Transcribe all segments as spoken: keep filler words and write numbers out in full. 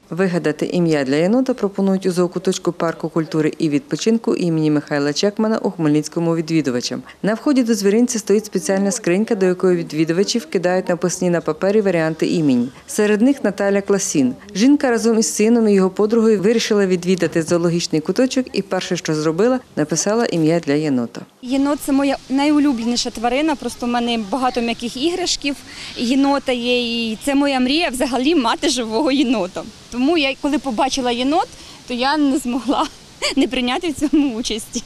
Вигадати ім'я для єнота пропонують у зоокуточку парку культури і відпочинку імені Михайла Чекмана у Хмельницькому відвідувачам. На вході до звіринця стоїть спеціальна скринька, до якої відвідувачі вкидають написані на папері варіанти імені. Серед них Наталя Класін. Жінка разом із сином і його подругою вирішила відвідати зоологічний куточок і перше, що зробила, написала ім'я для єнота. Єнот – це моя найулюбленіша тварина, просто в мене багато м'яких іграшків, єнота є, і це моя мрія взагалі мати живого єнота. Тому я, коли побачила єнот, то я не змогла не прийняти в цьому участі.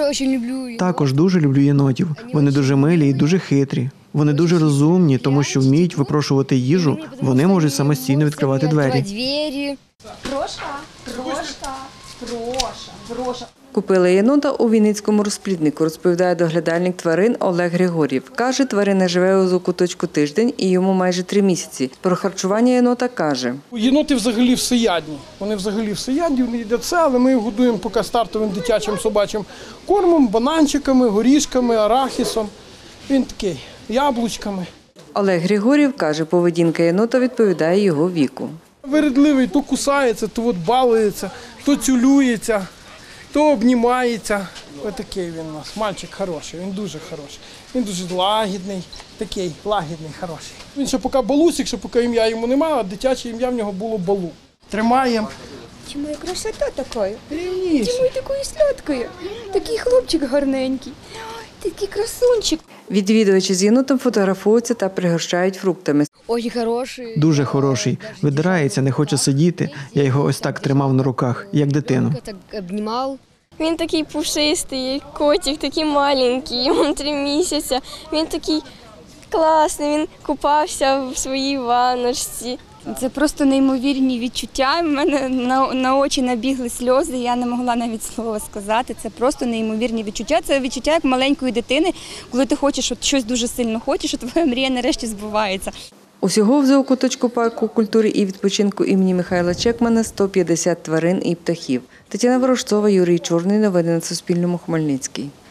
Також дуже люблю єнотів. Вони дуже милі і дуже хитрі. Вони дуже розумні, тому що вміють випрошувати їжу, вони можуть самостійно відкривати двері. Прошка, прошка, проша, проша. Купили єнота у Вінницькому розпліднику, розповідає доглядальник тварин Олег Григорів. Каже, тварина живе у зоокуточку тиждень і йому майже три місяці. Про харчування єнота каже. Єноти взагалі всеядні. Вони взагалі всеядні, вони їдять все, але ми їх годуємо поки стартовим дитячим собачим кормом, бананчиками, горішками, арахісом. Він такий, яблучками. Олег Григорів каже, поведінка єнота відповідає його віку. Вередливий, то кусається, то от балується, то цюлюється, то обнімається. Ось такий він у нас, мальчик хороший, він дуже хороший. Він дуже лагідний, такий лагідний, хороший. Він ще поки балусик, ще поки ім'я йому немає, а дитяче ім'я в нього було Балу. Тримаємо. Ти моя красота така. Рівніше. Ти моя такою сладкою. Такий хлопчик гарненький. Такий красунчик. Відвідувачі з єнотом фотографуються та пригощають фруктами. Ой, хороший. Дуже хороший. Видирається, не хоче сидіти. Я його ось так тримав на руках, як дитину. Так обнімав. Він такий пушистий, котик такий маленький, йому три місяці. Він такий класний, він купався в своїй ванночці. Це просто неймовірні відчуття. У мене на, на очі набігли сльози, я не могла навіть слова сказати. Це просто неймовірні відчуття. Це відчуття як маленької дитини, коли ти хочеш, от щось дуже сильно хочеш, і твоя мрія нарешті збувається. Усього в зоокуточку парку культури і відпочинку імені Михайла Чекмана сто п'ятдесят тварин і птахів. Тетяна Ворожцова, Юрій Чорний. Новини на Суспільному. Хмельницький.